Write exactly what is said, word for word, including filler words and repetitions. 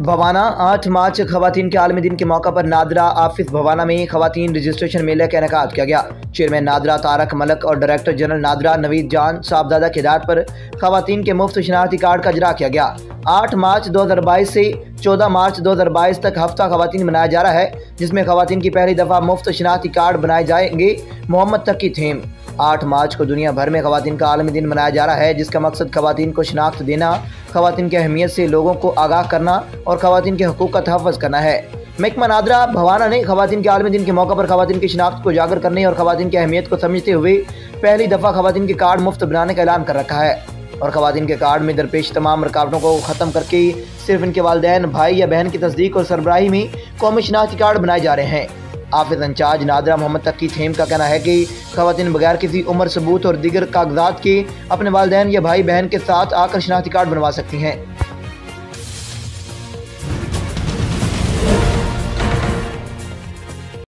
भवाना आठ मार्च खवातीन के आलमी दिन के मौका पर नादरा ऑफिस भवाना में खवातीन रजिस्ट्रेशन मेले का इनेकाद किया गया। चेयरमैन नादरा तारक मलक और डायरेक्टर जनरल नादरा नवीद जान साहबजादा के हिदायत पर खवातीन के मुफ्त शनाख्ती कार्ड का इजरा किया गया। आठ मार्च दो हज़ार बाईस से चौदह मार्च दो हज़ार बाईस तक हफ्ता खवातीन मनाया जा रहा है, जिसमें खवातीन की पहली दफ़ा मुफ्त शनाख्ती कार्ड बनाए जाएंगे। मोहम्मद तक की थीम। आठ मार्च को दुनिया भर में खवातीन का आलमी दिन मनाया जा रहा है, जिसका मकसद खवातीन को शनाख्त देना, खवातीन की अहमियत से लोगों को आगाह करना और खवातीन के हकूक़ का तहफ़्फ़ुज़ करना है। महकमा नादरा भवाना ने खवातीन के आलमी दिन के मौके पर खवातीन की शनाख्त को उजागर करने और खवातीन की अहमियत को समझते हुए पहली दफ़ा खवातीन के कार्ड मुफ्त बनाने का ऐलान कर रखा है और खवातीन के कार्ड में दरपेश तमाम रुकावटों को ख़त्म करके सिर्फ इनके वालिदैन, भाई या बहन की तस्दीक और सरबराही में कौमी शनाख्ती कार्ड बनाए जा रहे हैं। ऑफिस इंचार्ज नादरा मोहम्मद तकी थीम का कहना है कि खवातीन बगैर किसी उम्र सबूत और दीगर कागजात के अपने वालिदैन या भाई बहन के साथ आकर शनाख्ती कार्ड बनवा सकती हैं।